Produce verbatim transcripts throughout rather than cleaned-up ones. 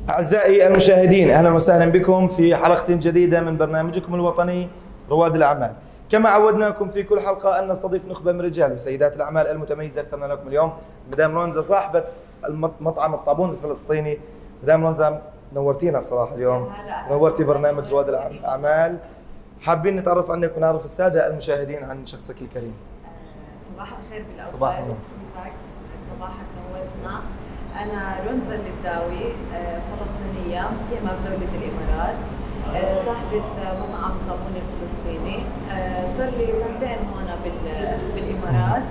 أعزائي المشاهدين، أهلا وسهلا بكم في حلقة جديدة من برنامجكم الوطني رواد الأعمال. كما عودناكم في كل حلقة أن نستضيف نخبة من رجال وسيدات الأعمال المتميزة. اخترنا لكم اليوم مدام رونزا صاحبة مطعم الطابون الفلسطيني. مدام رونزا نورتينا بصراحة اليوم، نورتي برنامج رواد الأعمال. حابين نتعرف عنك ونعرف السادة المشاهدين عن شخصك الكريم. صباح الخير بالأول. صباح النور. صباحك نورتنا. أنا رونزا النداوي، فلسطينية مقيمة بدولة الإمارات، صاحبة مطعم الطابون الفلسطيني. صار لي سنتين هون بالإمارات.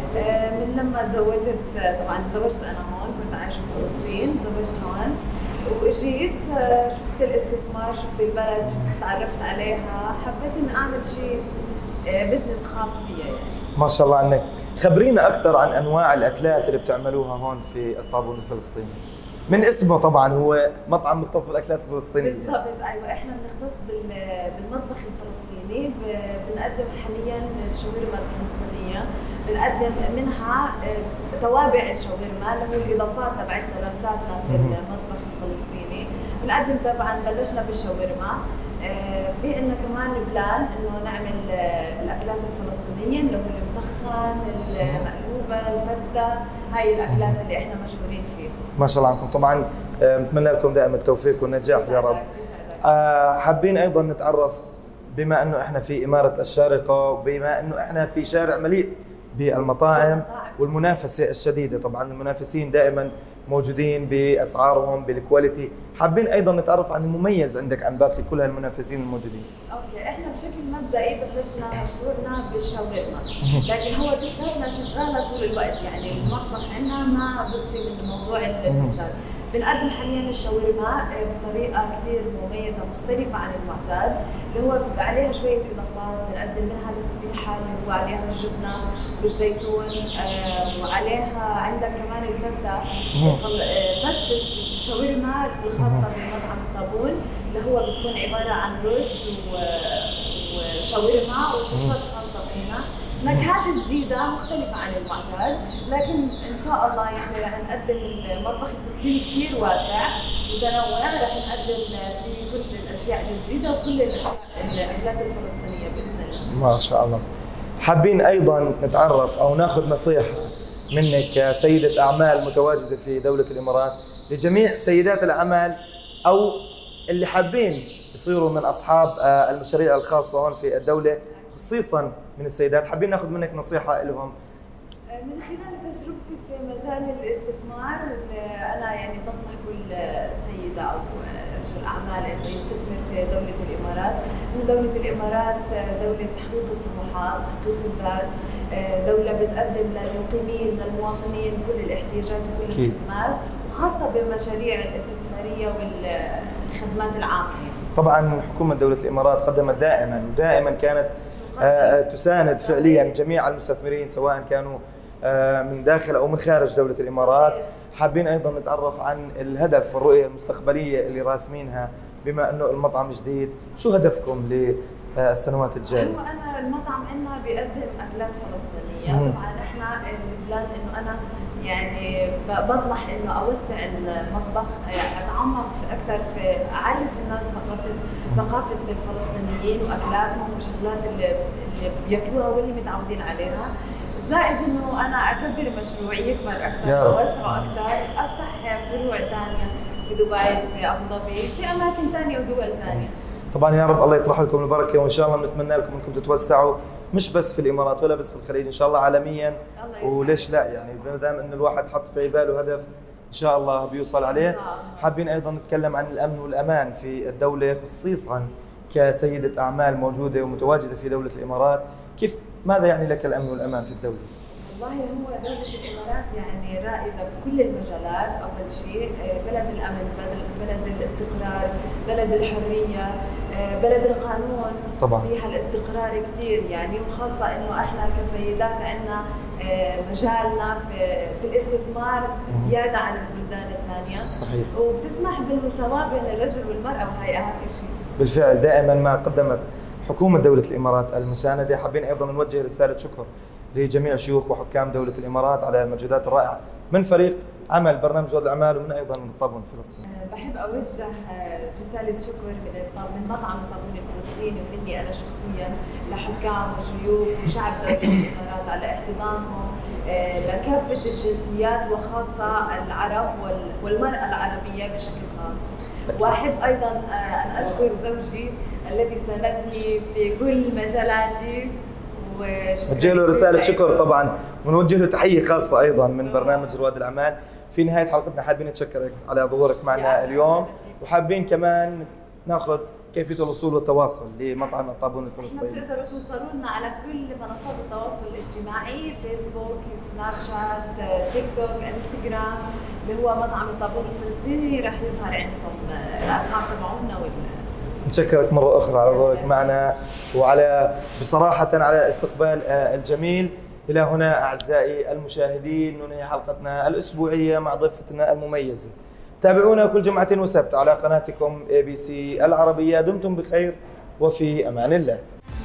من لما تزوجت، طبعا تزوجت أنا هون، كنت عايشة في فلسطين، تزوجت هون وجيت شفت الاستثمار، شفت البلد، شفت تعرفت عليها، حبيت إني أعمل شيء بزنس خاص فيها يعني. ما شاء الله عنك. خبرينا أكثر عن أنواع الأكلات اللي بتعملوها هون في الطابون الفلسطيني. من اسمه طبعا هو مطعم مختص بالأكلات الفلسطينية. بالضبط، أيوة، إحنا بنختص بالمطبخ الفلسطيني. بنقدم حاليا الشاورما الفلسطينية، بنقدم منها توابع الشاورما اللي هو الإضافات تبعتنا لمساتنا في المطبخ الفلسطيني. بنقدم طبعا بلشنا بالشاورما، في عندنا كمان بلان انه نعمل الاكلات الفلسطينيه اللي هو المسخن، المقلوبه، الفته، هاي الاكلات اللي احنا مشهورين فيها. ما شاء الله عنكم. طبعا نتمنى لكم دائما التوفيق والنجاح يا رب. آه حابين ايضا نتعرف، بما انه احنا في اماره الشارقه وبما انه احنا في شارع مليء بالمطاعم والمنافسه الشديده، طبعا المنافسين دائما موجودين باسعارهم بالكواليتي. حابين ايضا نتعرف عن المميز عندك عن باقي كل هالمنافسين الموجودين. اوكي، احنا بشكل مبدئي بلشنا مشروعنا بالشاورما، لكن هو تستهلكنا شغاله طول الوقت، يعني المطبخ عندنا ما بكفي من موضوع التستات. بنقدم حاليا الشاورما بطريقه كثير مميزه مختلفه عن المعتاد، اللي هو عليها شويه اضافات. بنقدم منها السفيحه اللي هو عليها الجبنه والزيتون، آه وعليها عندك كمان الفته. فتة الشاورما الخاصه بمطعم الطابون اللي هو بتكون عباره عن رز وشاورما وصوصات خاصه فينا، نكهات جديدة مختلفة عن المعتاد. لكن إن شاء الله يعني رح نقدم المطبخ الفلسطيني كثير واسع متنوع، رح نقدم فيه كل الأشياء الجديدة وكل الأشياء الأكلات الفلسطينية بإذن الله. ما شاء الله. حابين أيضا نتعرف أو ناخذ نصيحة منك كسيدة أعمال متواجدة في دولة الإمارات لجميع سيدات الأعمال أو اللي حابين يصيروا من أصحاب المشاريع الخاصة هون في الدولة، خصيصا من السيدات. حابين ناخذ منك نصيحه لهم. من خلال تجربتي في مجال الاستثمار، انا يعني بنصح كل سيده او رجل اعمال انه يستثمر في دوله الامارات. من دوله الامارات دوله تحقيق الطموحات، تحقيق الذات، دوله بتقدم للمقيمين للمواطنين كل الاحتياجات وكل الخدمات، وخاصه بالمشاريع الاستثماريه والخدمات العامه. طبعا حكومه دوله الامارات قدمت دائما ودائما كانت آه تساند فعليا جميع المستثمرين سواء كانوا آه من داخل او من خارج دوله الامارات. حابين ايضا نتعرف عن الهدف والرؤيه المستقبليه اللي راسمينها، بما انه المطعم جديد، شو هدفكم للسنوات الجايه؟ هو انا المطعم عندنا بيقدم اكلات فلسطينيه. طبعا احنا البلان انه انا يعني بطمح انه اوسع المطبخ، اتعمق في اكثر في اعرف الناس ثقافه ثقافه الفلسطينيين واكلاتهم والشغلات اللي اللي بياكلوها واللي متعودين عليها. زائد انه انا اكبر مشروعي يكبر اكثر واوسعه اكثر، افتح فروع ثانيه في دبي، في ابو ظبي، في اماكن ثانيه ودول ثانيه. طبعا يا رب الله يطرح لكم البركه، وان شاء الله بنتمنى لكم انكم تتوسعوا مش بس في الامارات ولا بس في الخليج، ان شاء الله عالميا. وليش لا، يعني ما دام انه الواحد حط في باله هدف ان شاء الله بيوصل عليه. حابين ايضا نتكلم عن الامن والامان في الدوله، خصيصا كسيده اعمال موجوده ومتواجده في دوله الامارات. كيف ماذا يعني لك الامن والامان في الدوله؟ والله هو دولة الإمارات يعني رائدة بكل المجالات. أول شيء بلد الأمن، بلد الاستقرار، بلد الحرية، بلد القانون. طبعا فيها الاستقرار كثير يعني، وخاصة إنه إحنا كسيدات عندنا مجالنا في في الاستثمار زيادة عن البلدان الثانية. صحيح. وبتسمح بالمساواة بين الرجل والمرأة، وهي أهم شيء. بالفعل دائما ما قدمت حكومة دولة الإمارات المساندة. حابين أيضا نوجه رسالة شكر لجميع شيوخ وحكام دولة الإمارات على المجهودات الرائعة من فريق عمل برنامج رواد الأعمال ومن أيضا من الطابون الفلسطيني. بحب أوجه رسالة شكر من مطعم الطابون الفلسطيني ومني أنا شخصيا لحكام وشيوخ وشعب دولة الإمارات على احتضانهم لكافة الجنسيات وخاصة العرب والمرأة العربية بشكل خاص. وأحب أيضا أن أشكر زوجي الذي ساندني في كل مجالاتي. نوجه له رسالة شكر طبعا ونوجه له تحية خاصة أيضا من برنامج رواد الأعمال. في نهاية حلقتنا حابين نتشكرك على ظهورك معنا اليوم، وحابين كمان ناخذ كيفية الوصول والتواصل لمطعم الطابون الفلسطيني. تقدروا توصلوا لنا على كل منصات التواصل الاجتماعي، فيسبوك، سناب شات، تيك توك، انستغرام، اللي هو مطعم الطابون الفلسطيني. راح يظهر عندكم الارقام تبعونا وال نشكرك مرة أخرى على ظهورك معنا وعلى بصراحة على الاستقبال الجميل. إلى هنا أعزائي المشاهدين ننهي حلقتنا الأسبوعية مع ضيفتنا المميزة. تابعونا كل جمعة وسبت على قناتكم إيه بي سي العربية. دمتم بخير وفي أمان الله.